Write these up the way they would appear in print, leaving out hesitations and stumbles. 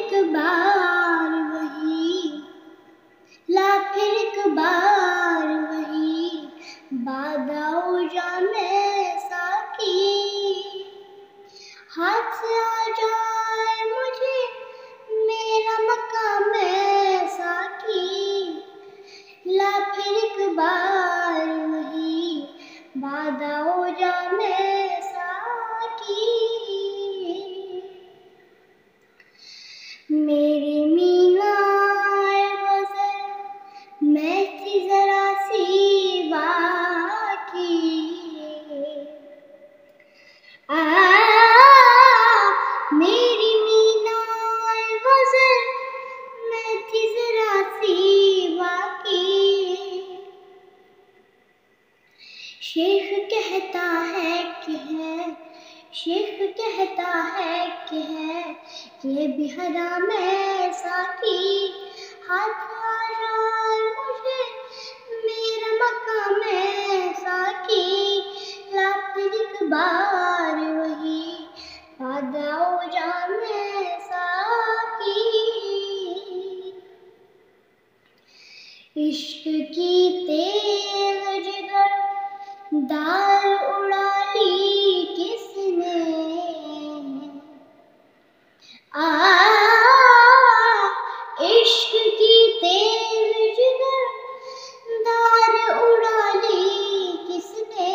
एक बार वही, ला फिर एक बार वही, बादाओ जाने साकी, हाथ से आ जाए मुझे मेरा मकाम साकी, ला फिर एक बार वही, बादाओ जाने साकी। मेरी मीनाए गज़ल मैं थी ज़रा सी बाकी, मेरी मीनाए गज़ल मैं थी ज़रा सी बाकी। शेख कहता है कि है, शेख कहता है कि है, ये भी हराम है साकी, हाथ आ जाए मुझे मेरा मकाम है साकी, ला फिर एक बार वही, बादाओ जाने साकी। इश्क की तेज जिगर दाल उड़ा ली किसने, इश्क की तेज जिगर दाल उड़ा ली किसने,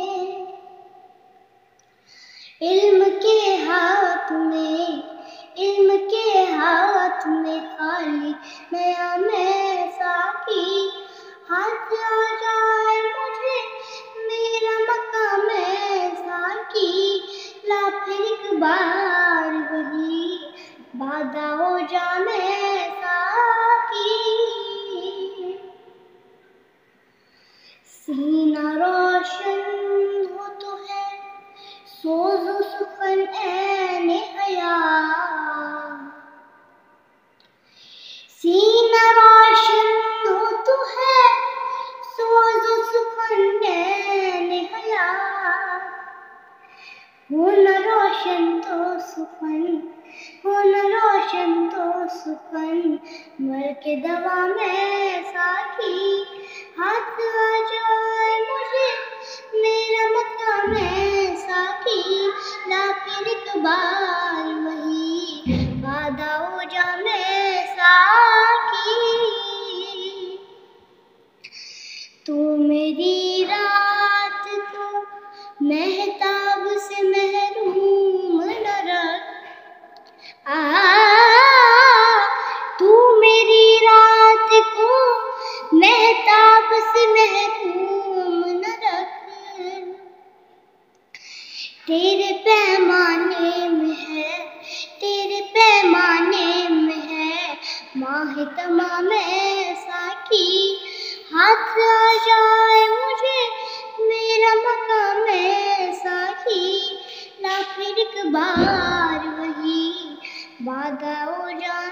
इल्म के हाथ में, इल्म के हाथ में खाली नया मैं साकी, हाथ आ जाए मुझे मेरा मकाम साकी, ला फिर एक बार वही, बादाओ जाने साकी। सीना रोशन हो तो है सोज़ो सुखन ऐने हया, सीना रोशन हो तो है सोज़ो सुखन ऐने हया, हो न रोशन तो सुखन, हो न रोशन तो सुखन, मर के दवा में साकी, हाथ आ जाए मुझे मेरा मकाम साकी, ला फिर एक बार वही, बादाओ जाने साकी। तू मेरी रात को महताब से महरूम न रख, तू मेरी रात को महताब से महरूम न रख, तेरे पैमाने में है, तेरे पैमाने में है माह तमाम साकी, हाथ आ जाए मुझे मेरा मकाम साकी, ला फिर एक बार वही, बादाओ जाने